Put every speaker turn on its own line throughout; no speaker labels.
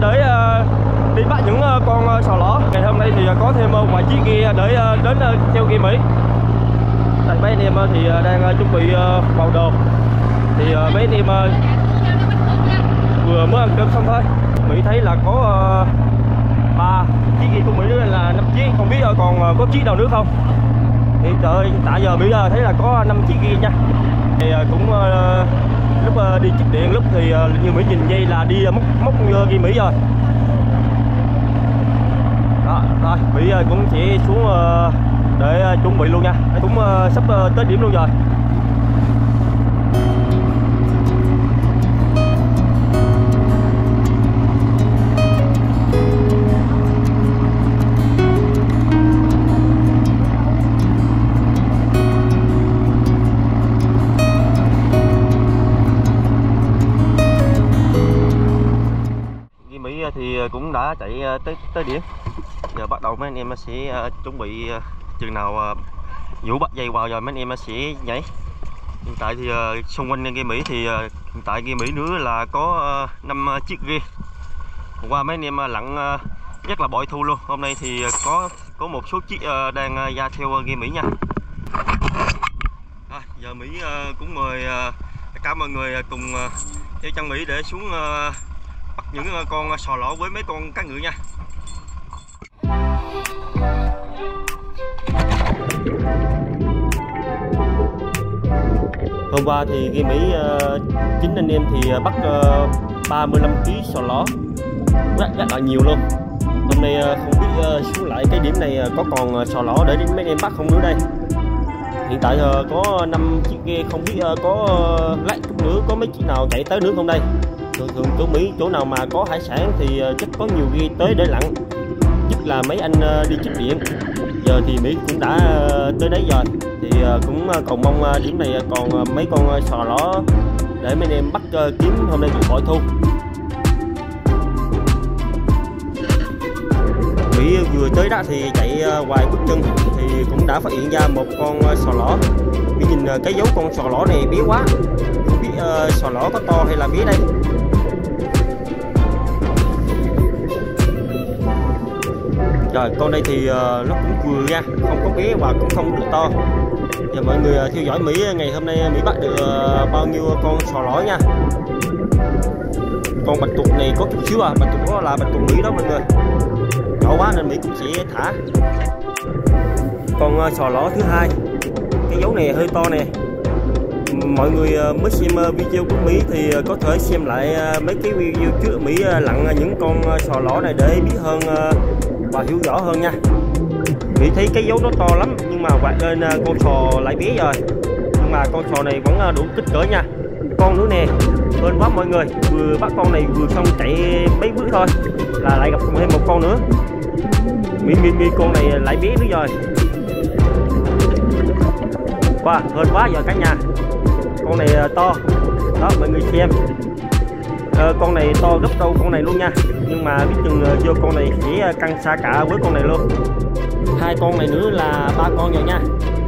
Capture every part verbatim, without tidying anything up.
để đi bắt những con sò lỏ. Ngày hôm nay thì có thêm một vài chiếc ghe để đến theo ghe Mỹ. Tại mấy anh em thì đang chuẩn bị vào đồ. Thì mấy anh em vừa mới ăn cơm xong thôi. Mỹ thấy là có ba chiếc ghe của Mỹ nữa là năm chiếc, không biết còn có chiếc nào nữa không. Thì trời, tại giờ Mỹ thấy là có năm chiếc ghe nha. Thì cũng lúc đi chích điện, lúc thì như Mỹ nhìn dây là đi móc móc ghe Mỹ rồi. Đó, rồi Mỹ cũng chỉ xuống để chuẩn bị luôn nha. Cũng sắp tới điểm luôn rồi. Thì cũng đã chạy tới tới điểm. Giờ bắt đầu mấy anh em sẽ uh, chuẩn bị uh, chừng nào uh, vũ bắt dây vào rồi mấy anh em sẽ nhảy. Hiện tại thì uh, xung quanh ghe Mỹ thì uh, hiện tại ghe Mỹ nữa là có năm uh, uh, chiếc ghe. Hôm qua mấy anh em uh, lặn uh, rất là bội thu luôn. Hôm nay thì uh, có có một số chiếc uh, đang uh, ra theo uh, ghe Mỹ nha. À, giờ Mỹ uh, cũng mời uh, tất cả mọi người uh, cùng uh, theo chân Mỹ để xuống uh, bắt những con sò lọ với mấy con cá ngừ nha. Hôm qua thì ghe Mỹ uh, chính anh em thì bắt uh, ba mươi lăm ký sò lọ, rất rất là nhiều luôn. Hôm nay uh, không biết uh, xuống lại cái điểm này uh, có còn uh, sò lọ để mấy anh em bắt không nữa đây. Hiện tại uh, có năm chiếc ghe, không biết uh, có uh, lát chút nữa có mấy chiếc nào chạy tới nữa không đây. Thường thường chỗ Mỹ chỗ nào mà có hải sản thì chắc có nhiều ghe tới để lặn, nhất là mấy anh đi chích điện. Giờ thì Mỹ cũng đã tới đấy rồi, thì cũng cầu mong điểm này còn mấy con sò lỏ để mấy anh em bắt kiếm hôm nay được bội thu. Mỹ vừa tới đó thì chạy hoài bước chân thì cũng đã phát hiện ra một con sò lỏ. Mỹ nhìn cái dấu con sò lỏ này bé quá, không biết uh, sò lỏ có to hay là bé đây. Rồi con đây thì uh, nó cũng vừa nha, không có bé và cũng không được to. Giờ mọi người uh, theo dõi Mỹ ngày hôm nay Mỹ bắt được uh, bao nhiêu con sò lỏ nha. Con bạch tuộc này có chút xíu à, bạch tuộc đó là bạch tuộc Mỹ đó mọi người. Nhỏ quá nên Mỹ cũng sẽ thả. Con uh, sò lỏ thứ hai, cái dấu này hơi to nè. Mọi người mới xem video của Mỹ thì có thể xem lại mấy cái video trước Mỹ lặn những con sò lỏ này để biết hơn và hiểu rõ hơn nha. Mỹ thấy cái dấu nó to lắm nhưng mà quạt lên con sò lại bé rồi, nhưng mà con sò này vẫn đủ kích cỡ nha. Con nữa nè, hên quá mọi người, vừa bắt con này vừa xong chạy mấy bước thôi là lại gặp thêm một con nữa. Mỹ Mỹ, Mỹ con này lại bé nữa rồi. Wow, hên quá giờ cả nhà. Con này to đó mọi người xem, à, con này to gấp đôi con này luôn nha, nhưng mà biết chừng vô con này sẽ căng xa cả với con này luôn. Hai con này nữa là ba con rồi nha.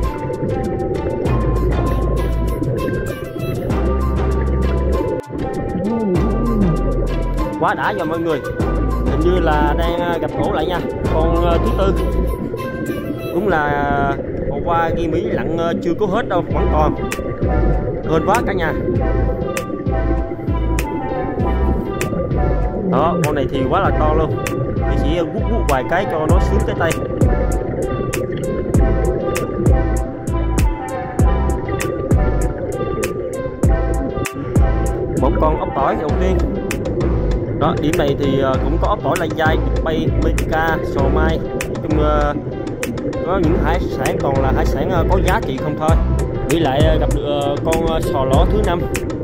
Quá đã rồi mọi người, hình như là đang gặp ổ lại nha. Con thứ tư cũng là hôm qua ghe Mỹ lặn chưa có hết đâu, vẫn còn. Hên quá cả nhà. Đó, con này thì quá là to luôn. Mình chỉ vuốt vuốt vài cái cho nó xuống cái tay. Một con ốc tỏi đầu tiên. Đó, điểm này thì cũng có ốc tỏi lai dai, bay, meca, sò mai. Nói chung có những hải sản còn là hải sản có giá trị không thôi. Mỹ lại gặp được con sò lỏ thứ năm.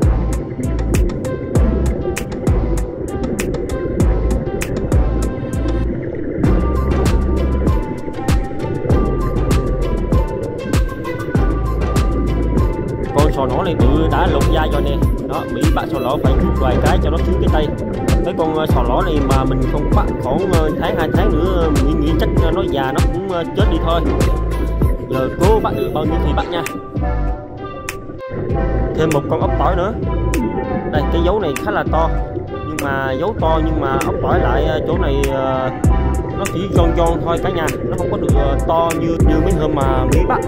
Con sò lỏ này bự đã lột da rồi nè. Đó, Mỹ bắt sò lỏ phải rút vài cái cho nó xuống cái tay. Cái con sò lỏ này mà mình không bắt khoảng tháng hai tháng nữa, mình nghĩ chắc nó già nó cũng chết đi thôi. Giờ cố bắt được bao nhiêu thì bắt nha. Thêm một con ốc tỏi nữa. Đây, cái dấu này khá là to, nhưng mà dấu to, nhưng mà ốc tỏi lại chỗ này nó chỉ giòn giòn thôi cả nhà, nó không có được to như như mấy hôm mà Mỹ bắt.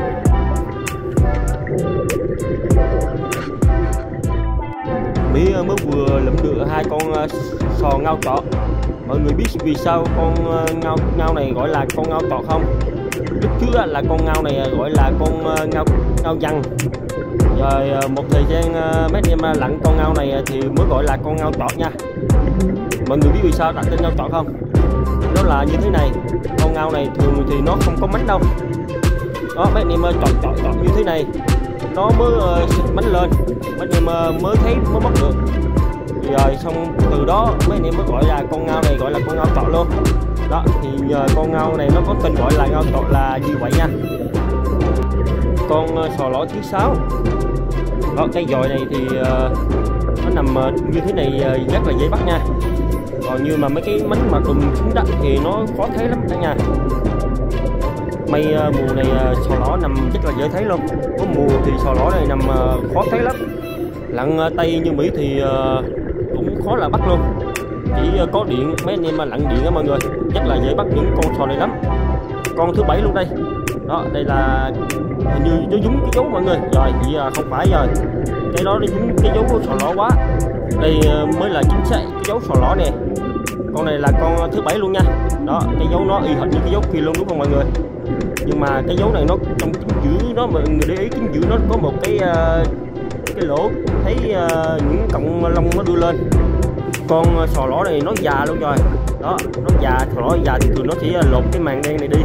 Mỹ mới vừa lượm được hai con sò ngao trọ. Mọi người biết vì sao con ngao ngao này gọi là con ngao trọ không? Lúc trước là con ngao này gọi là con ngao ngao vằn. Rồi một thời gian mấy anh em lặn con ngao này thì mới gọi là con ngao trọ nha. Mọi người biết vì sao đặt tên ngao trọ không? Đó là như thế này, con ngao này thường thì nó không có mánh đâu. Đó, mấy anh em chọn chọn chọn như thế này, nó mới uh, mánh lên, mấy anh em uh, mới thấy mới bắt được. Rồi xong từ đó mấy anh em mới gọi là con ngao này gọi là con ngao trọ luôn. Đó thì uh, con ngao này nó có tên gọi là ngao trọ là như vậy nha. Con uh, sò lõ thứ sáu. Đó, cái dòi này thì uh, nó nằm uh, như thế này uh, rất là dễ bắt nha. Còn như mà mấy cái mánh mà đùm xuống đất thì nó khó thấy lắm cả nhà. May uh, mùa này uh, sò lõ nằm rất là dễ thấy luôn. Có mùa thì sò lõ này nằm uh, khó thấy lắm. Lặn uh, Tây như Mỹ thì uh, cũng khó là bắt luôn. Chỉ uh, có điện, mấy anh em mà lặn điện đó mọi người, rất là dễ bắt những con sò này lắm. Con thứ bảy luôn đây. Đó, đây là hình như nó dúng cái dấu mọi người. Rồi, vậy uh, không phải rồi. Cái đó nó dúng cái dấu của sò lõ quá. Đây uh, mới là chính xác cái dấu sò lõ nè. Con này là con thứ bảy luôn nha. Đó, cái dấu nó y hệt như cái dấu kia luôn đúng không mọi người? Nhưng mà cái dấu này nó trong chính giữa nó, mọi người để ý chính giữa nó có một cái uh, cái lỗ, thấy uh, những cọng lông nó đưa lên. Con sò lõ này nó già luôn rồi. Đó, nó già, sò lõ già thì thường nó chỉ lột cái màng đen này đi.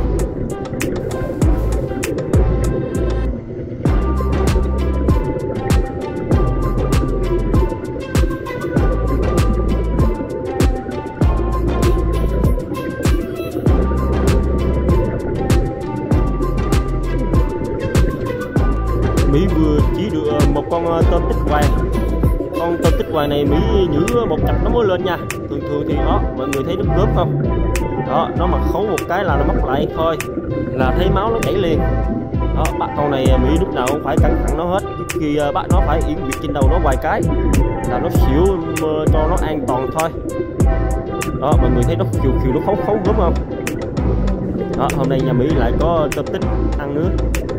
Mỹ vừa chỉ được một con tôm tích hoàng. Con tôm tích hoàng này Mỹ nhử một cặp nó mới lên nha. Thường thường thì đó, mọi người thấy nó gớm không? Đó, nó mà khấu một cái là nó móc lại thôi, là thấy máu nó chảy liền. Đó, bắt con này Mỹ lúc nào cũng phải cẩn thận nó hết. Trước khi bắt nó phải yểm việc trên đầu nó vài cái là nó xỉu cho nó an toàn thôi. Đó, mọi người thấy nó khiều khiều nó khấu khấu gớm không? Đó, hôm nay nhà Mỹ lại có tôm tích ăn nữa.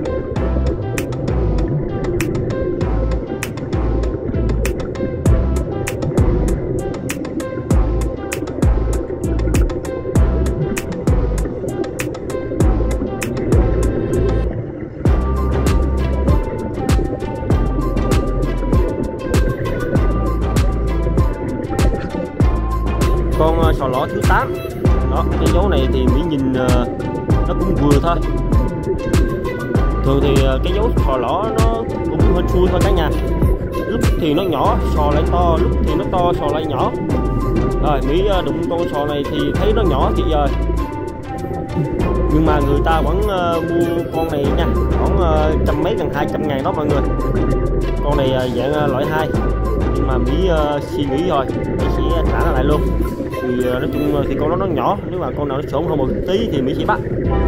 Con sò lõ thứ tám. Đó, cái dấu này thì Mỹ nhìn uh, nó cũng vừa thôi. Thường thì uh, cái dấu sò lõ nó cũng hên xui thôi cả nhà. Lúc thì nó nhỏ, sò lại to, lúc thì nó to, sò lại nhỏ. Rồi Mỹ uh, đụng con sò này thì thấy nó nhỏ thì rồi. Nhưng mà người ta vẫn uh, mua con này nha, khoảng uh, trăm mấy gần hai trăm ngàn đó mọi người. Con này uh, dạng uh, loại hai. Nhưng mà Mỹ uh, suy nghĩ rồi, Mỹ sẽ thả nó lại luôn. Thì uh, nói chung thì con đó nó nhỏ, nếu mà con nào nó xổn hơn một tí thì Mỹ sẽ bắt.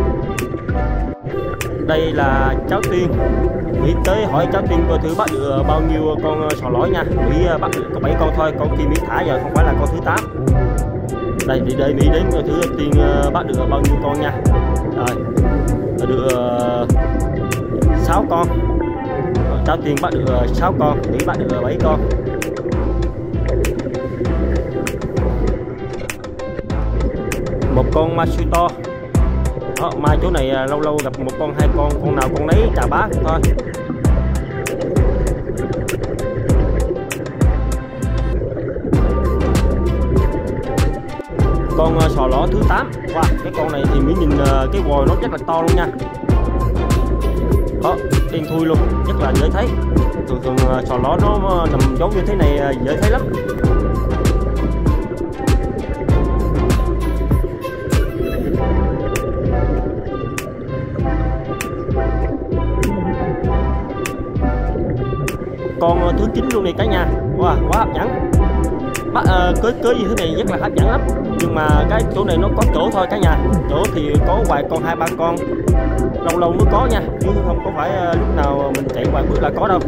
Đây là cháu Tiên. Mỹ tới hỏi cháu Tiên coi thử bắt được bao nhiêu con sò lõ nha. Mỹ uh, bắt được có bảy con thôi, con kia Mỹ thả giờ không phải là con thứ tám. Đây để, để Mỹ đến coi thử Tiên uh, bắt được bao nhiêu con nha. Rồi, được uh, sáu con. Cháu Tiên bắt được uh, sáu con, Mỹ bắt được uh, bảy con. Một con ma siêu to. Đó, ma chỗ này lâu lâu gặp một con hai con, con nào con lấy chà bá thôi. Con uh, sò lõ thứ tám. Wow, cái con này thì Mỹ nhìn uh, cái vòi nó rất là to luôn nha. Đó, đen thui luôn, rất là dễ thấy. Thường thường uh, sò lõ nó nằm giống như thế này uh, dễ thấy lắm. Con thứ chín luôn này cả nhà. Wow, quá hấp dẫn. Bắt uh, cưới cưới như thế này rất là hấp dẫn lắm. Nhưng mà cái chỗ này nó có chỗ thôi cả nhà. Chỗ thì có vài con, hai ba con, lâu lâu mới có nha, chứ không có phải uh, lúc nào mình chạy vài bữa là có đâu.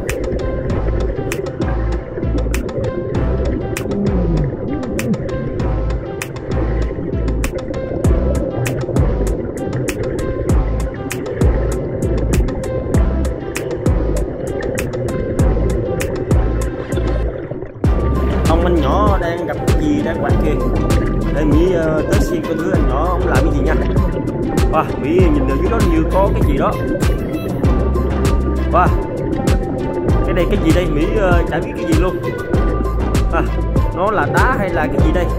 Đây Mỹ uh, tới xem con thứ anh nhỏ ông làm cái gì nha. Wow, Mỹ nhìn ở dưới đó như có cái gì đó. Wow, cái này cái gì đây? Mỹ uh, chả biết cái gì luôn. À, nó là đá hay là cái gì đây?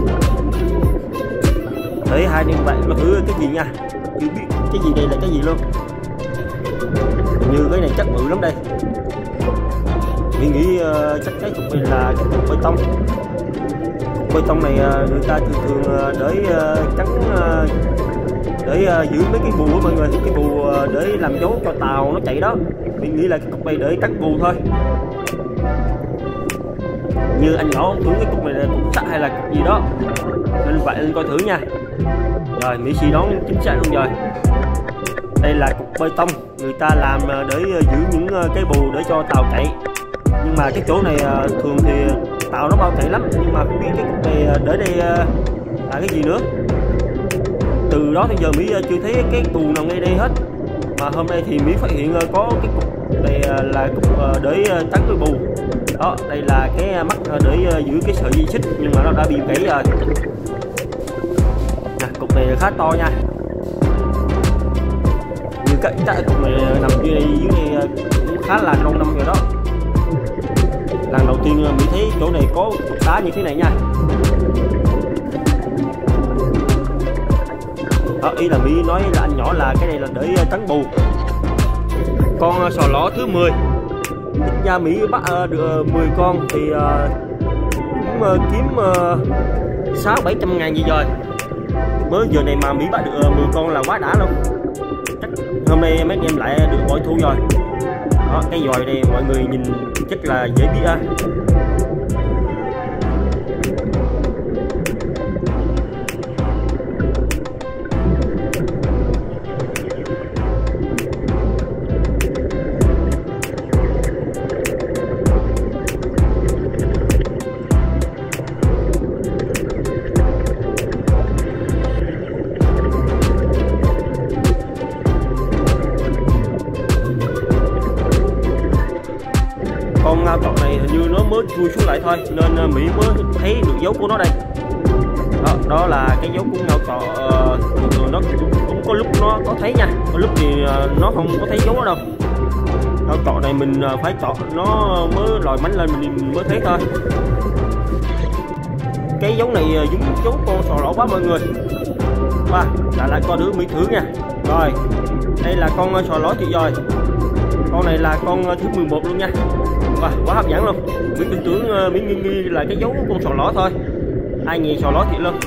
Đấy, hai anh bạn có thử cái gì nha. Chưa biết cái gì đây là cái gì luôn. Như cái này chắc bự lắm đây. Mình nghĩ uh, chắc cái cục này là cái cục bê tông. Bê tông này uh, người ta thường thường uh, để uh, trắng uh, để uh, giữ mấy cái bù của mọi người, cái bù uh, để làm dấu cho tàu nó chạy đó. Mình nghĩ là cái cục này để cắn bù thôi. Như anh nhỏ ông tưởng cái cục này là cục sắt hay là cục gì đó, nên vậy anh coi thử nha. Rồi Mỹ suy đoán chính xác luôn rồi. Đây là cục bê tông người ta làm để giữ những cái bù để cho tàu chạy. Nhưng mà cái chỗ này thường thì tàu nó bao chạy lắm, nhưng mà không biết cái cục này để đây là cái gì nữa. Từ đó tới giờ Mỹ chưa thấy cái bù nào ngay đây hết, mà hôm nay thì Mỹ phát hiện có cái cục này là cục để trắng cái bù đó. Đây là cái mắt để giữ cái sợi dây xích, nhưng mà nó đã bị gãy rồi. Nè, cục này khá to nha. Như cái, cái cục này nằm dưới đây, dưới đây cũng khá là lâu năm rồi đó. Lần đầu tiên Mỹ thấy chỗ này có cục đá như thế này nha. Đó, ý là Mỹ nói là anh nhỏ là cái này là để trắng bù. Con sò lõ thứ mười. Ít ra Mỹ bắt uh, được uh, mười con thì uh, cũng uh, kiếm sáu bảy trăm ngàn gì rồi. Mới giờ này mà Mỹ bắt được uh, mười con là quá đã luôn. Chắc hôm nay mấy em lại được bội thu rồi. Đó, cái dòi này mọi người nhìn chắc là dễ biết á. Con ngao cọp này hình như nó mới chui xuống lại thôi, nên Mỹ mới thấy được dấu của nó đây. Đó, đó là cái dấu của ngao cọp. uh, Nó cũng, cũng có lúc nó có thấy nha, có lúc thì uh, nó không có thấy dấu đó đâu. Ngao cọp này mình uh, phải chọn nó mới lòi mánh lên mình mới thấy thôi. Cái dấu này uh, giống dấu con sò lỗ quá mọi người. Và lại lại coi đứa Mỹ thử nha. Rồi, đây là con uh, sò lỗ thiệt rồi. Con này là con uh, thứ mười một luôn nha. Wow, quá hấp dẫn luôn. Mỹ tưởng tưởng Mỹ nghi nghi là cái dấu của con sò lõ thôi, ai ngờ sò lõ thiệt luôn.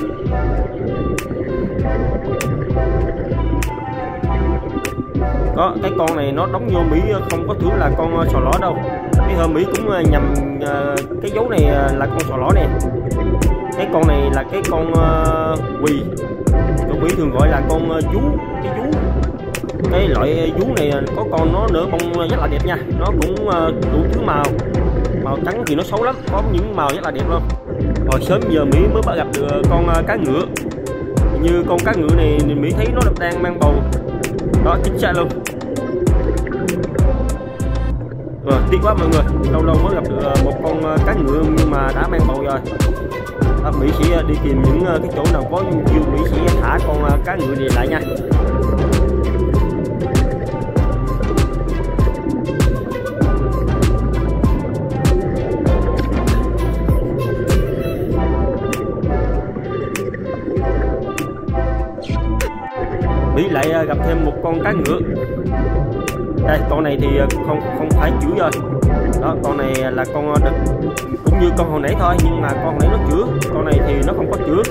Có cái con này nó đóng vô Mỹ không có tưởng là con sò lõ đâu. Cái hôm Mỹ cũng nhầm uh, cái dấu này là con sò lõ nè. Cái con này là cái con uh, quỳ, tụi Mỹ thường gọi là con uh, vú, cái vú. Cái loại vú này có con nó nở bông rất là đẹp nha. Nó cũng đủ thứ màu. Màu trắng thì nó xấu lắm, có những màu rất là đẹp luôn. Hồi sớm giờ Mỹ mới bắt gặp được con cá ngựa. Như con cá ngựa này Mỹ thấy nó đang mang bầu. Đó, chính xác luôn. Rồi, tiếc quá mọi người, lâu lâu mới gặp được một con cá ngựa nhưng mà đã mang bầu rồi. Đó, Mỹ sẽ đi tìm những cái chỗ nào có view, Mỹ sẽ thả con cá ngựa này lại nha. Mỹ lại gặp thêm một con cá ngựa. Đây, con này thì không không phải chữa rồi. Đó, con này là con đực, cũng như con hồi nãy thôi, nhưng mà con hồi nãy nó chữa, con này thì nó không có chữa.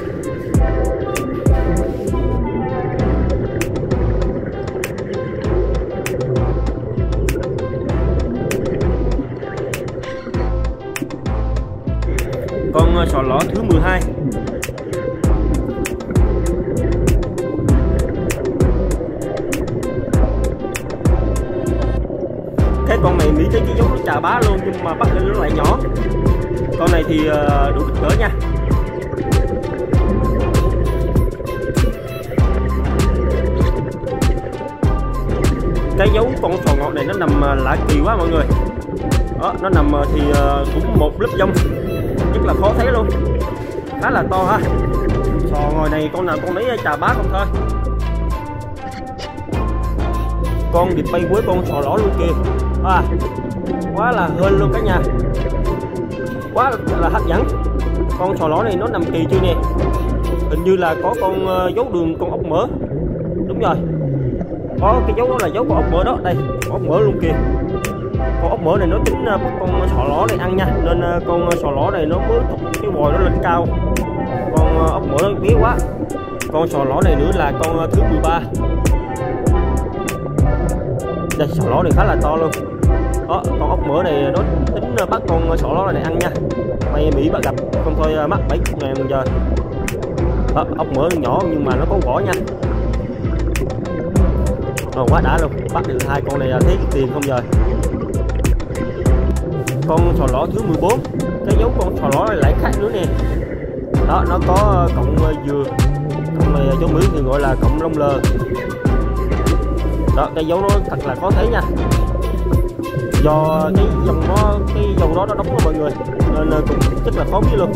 Con sò lõ thứ mười hai. Cái con này Mỹ thấy cái dấu nó chà bá luôn, nhưng mà bắt lên nó lại nhỏ. Con này thì đủ kích cỡ nha. Cái dấu con sò ngọt này nó nằm lạ kỳ quá mọi người. Đó, nó nằm thì cũng một lớp dông rất là khó thấy luôn, khá là to ha. Sò này con nào con lấy chà bá không thôi. Con vịt bay với con sò lỏ luôn kìa. À, quá là hên luôn cả nhà, quá là hấp dẫn. Con sò lỏ này nó nằm kỳ chưa nè, hình như là có con uh, dấu đường con ốc mỡ. Đúng rồi, có cái dấu đó là dấu con ốc mỡ đó. Đây, con ốc mỡ luôn kìa. Con ốc mỡ này nó tính uh, bắt con sò lỏ này ăn nha, nên uh, con sò lỏ này nó mới thúc cái vòi nó lên cao. Con uh, ốc mỡ nó bé quá. Con sò lỏ này nữa là con uh, thứ mười ba. Đây, sò lỏ này khá là to luôn. Đó, con ốc mỡ này nó tính uh, bắt con sò lỏ này ăn nha. May Mỹ bắt gặp, không thôi uh, mắc bảy mươi ngàn một giờ. Đó, ốc mỡ nhỏ nhưng mà nó có vỏ nha. Rồi, quá đã luôn, bắt được hai con này thấy tiền không giờ. Con sò lỏ thứ mười bốn, cái dấu con sò lỏ này lại khác nữa nè. Đó, nó có cọng dừa, cọng này dấu Mỹ thì gọi là cọng lông lờ. Đó, cái dấu nó thật là khó thấy nha, do cái dòng nó cái dầu đó nó đóng đó mọi người, nên cũng rất là khó biết luôn.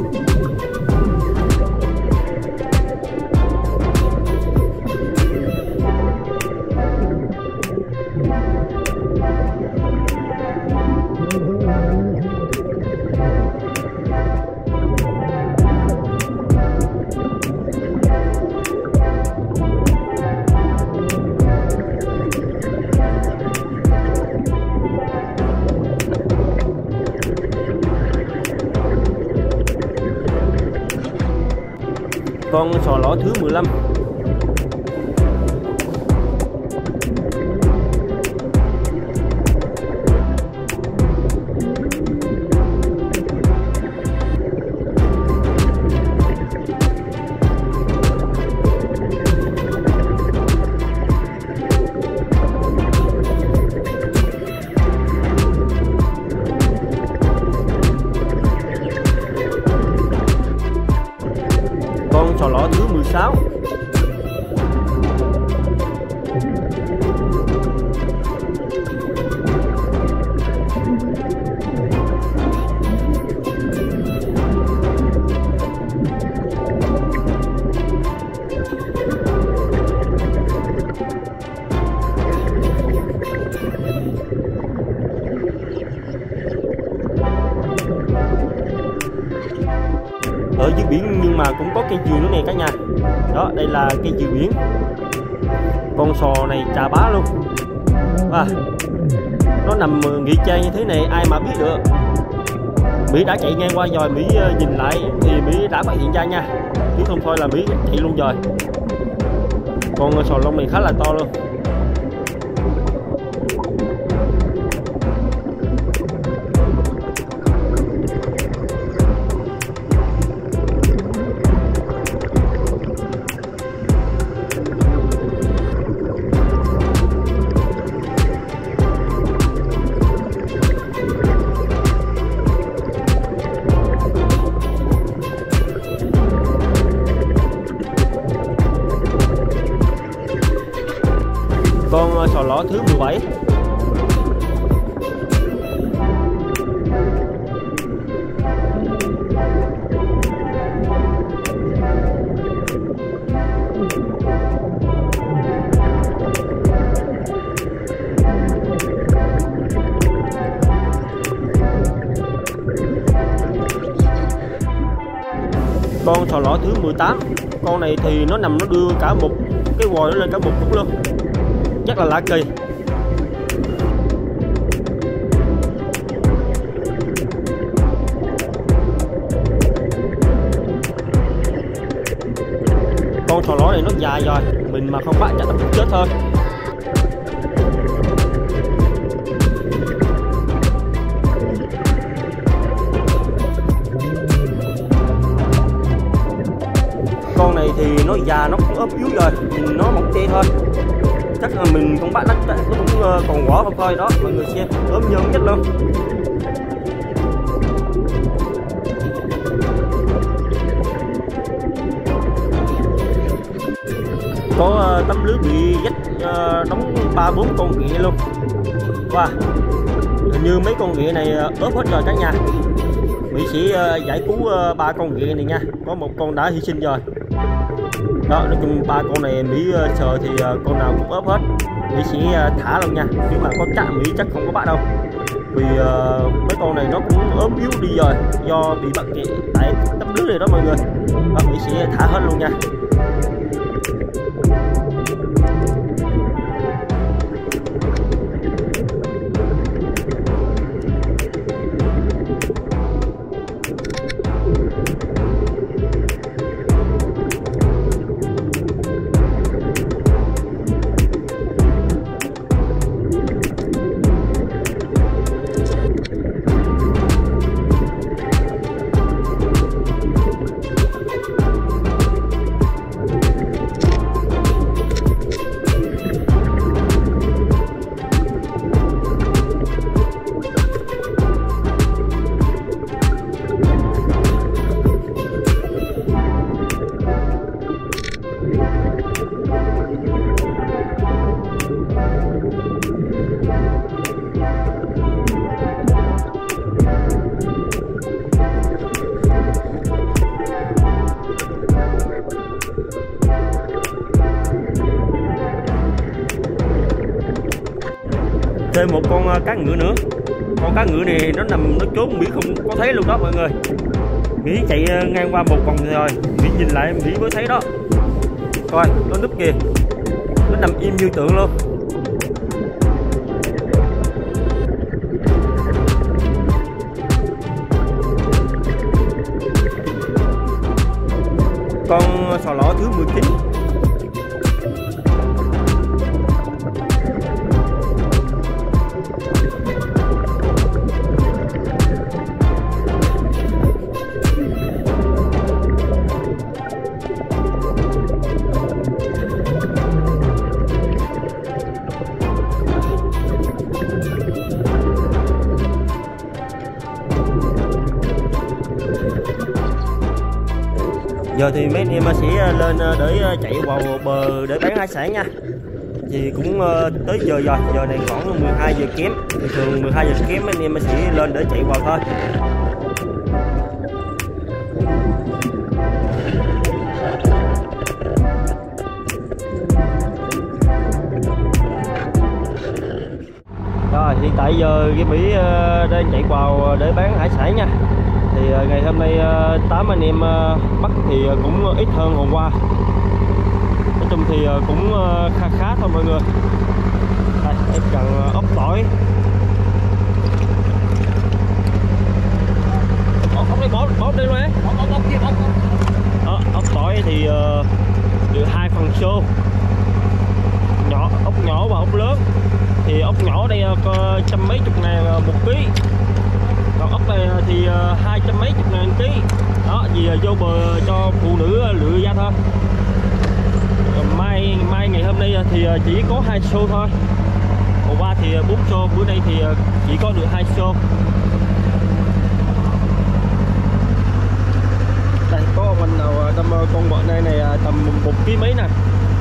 Con sò lỏ thứ mười lăm. Con sò lỏ thứ mười sáu. Ở dưới biển nhưng mà cũng có cây dừa nữa nè cả nhà. Đó, đây là cây dừa biển. Con sò này chà bá luôn. À, nó nằm nghỉ trang như thế này ai mà biết được. Mỹ đã chạy ngang qua rồi, Mỹ nhìn lại thì Mỹ đã phát hiện ra nha, chứ không thôi là Mỹ chạy luôn rồi. Con sò lông này khá là to luôn. Con sò lỏ thứ mười bảy. Con sò lỏ thứ mười tám. Con này thì nó nằm nó đưa cả một cái vòi nó lên cả một phút luôn, rất là lạ kỳ. Con sò lỏ này nó dài rồi, mình mà không bắt chắc là chết thôi. Con này thì nó già, nó cũng ốp yếu rồi, nhìn nó mỏng tê thôi. Chắc là mình cũng bắt nó cũng còn vỏ không thôi. Đó mọi người xem, ốm nhôm nhất luôn. Có uh, tấm lưới bị dách uh, đóng ba bốn con ghẹ luôn. Wow, hình như mấy con ghẹ này uh, ốp hết rồi cả nhà. Mỹ sẽ uh, giải cứu ba uh, con ghẹ này nha, có một con đã hy sinh rồi. Đó, nói chung ba con này Mỹ uh, sờ thì uh, con nào cũng ốp hết. Mỹ sẽ uh, thả luôn nha, nếu mà có chắc Mỹ chắc không có bắt đâu, vì uh, mấy con này nó cũng ốm yếu đi rồi do bị bắt kẹt tại tấm lưới này đó mọi người. Đó, Mỹ sẽ thả hết luôn nha. Thêm một con cá ngựa nữa. Con cá ngựa này nó nằm nó trốn Mỹ không có thấy luôn đó mọi người. Mỹ chạy ngang qua một vòng rồi Mỹ nhìn lại Mỹ mới thấy đó. Coi nó núp kìa, nó nằm im như tượng luôn. Con sò lõ thứ mười chín. Giờ thì mấy anh em sẽ lên để chạy vào bờ để bán hải sản nha. Thì cũng tới giờ rồi, giờ này khoảng mười hai giờ kém. Thì thường mười hai giờ kém mấy anh em sẽ lên để chạy vào thôi. Rồi hiện tại giờ cái Mỹ đang chạy vào để bán hải sản nha. Thì ngày hôm nay tám anh em bắt thì cũng ít hơn hôm qua. Nói chung thì cũng khá khá thôi mọi người. Đây, em cần ốc tỏi. Ốc đây bỏ bỏ đi luôn ấy. Ốc ốc ốc kia ốc. Đó, ốc tỏi thì uh, được hai phần xô. Nhỏ ốc nhỏ và ốc lớn. Thì ốc nhỏ đây có trăm mấy chục ngàn một ký. Còn ốc này thì hai trăm mấy chục ngàn ký. Đó, vì vô bờ cho phụ nữ lựa ra thôi. Mai mai ngày hôm nay thì chỉ có hai xô thôi. Hôm qua thì bốn xô, bữa nay thì chỉ có được hai xô. Đây có mình nào tầm con bọn này này tầm một ký mấy nè.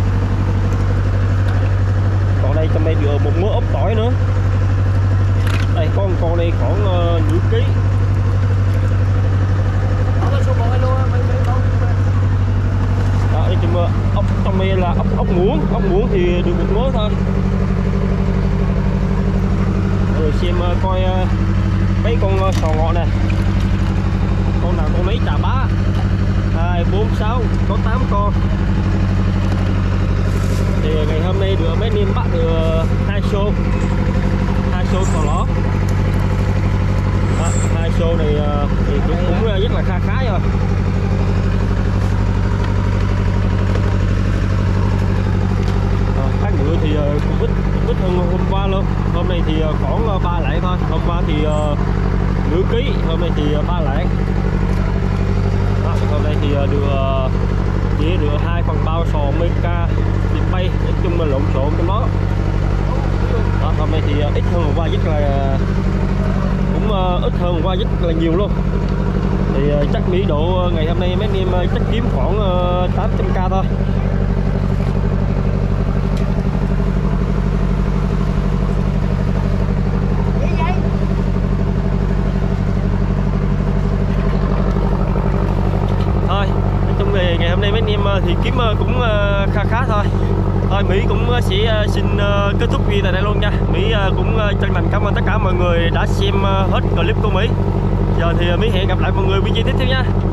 Còn đây trong đây được một mớ ốc tỏi nữa. Đây con con này khoảng uh, nửa ký. Đó, nói chung ốc trong đây là ốc ốc muỗng, ốc muỗng thì được một mớ thôi. Rồi xem uh, coi uh, mấy con uh, sò ngọ nè. Con nào con mấy chà bá. Hai, bốn, sáu, có tám con. Thì ngày hôm nay được mấy niêm bắt được hai xô. Hai xô sò ló. Đó, hai xô này thì cũng, cũng rất là kha khá rồi. À, cá ngựa thì cũng ít ít hơn hôm qua luôn. Hôm nay thì khoảng ba lạng thôi. Hôm qua thì uh, nửa ký, hôm nay thì ba lạng. Đó, hôm nay thì được uh, chỉ được hai phần bao sò Meca thịt bay, nói chung là lộn xộn trong đó. Đó, hôm nay thì ít hơn hôm qua rất là cũng uh, ít hơn hôm qua rất là nhiều luôn. Thì uh, chắc Mỹ độ ngày hôm nay mấy anh em chắc kiếm khoảng uh, tám trăm k thôi. Thôi, nói chung thì ngày hôm nay mấy anh em thì kiếm cũng khá khá thôi. Thôi Mỹ cũng sẽ xin kết thúc video tại đây luôn nha. Mỹ cũng chân thành cảm ơn tất cả mọi người đã xem hết clip của Mỹ. Giờ thì Mỹ hẹn gặp lại mọi người video tiếp theo nha.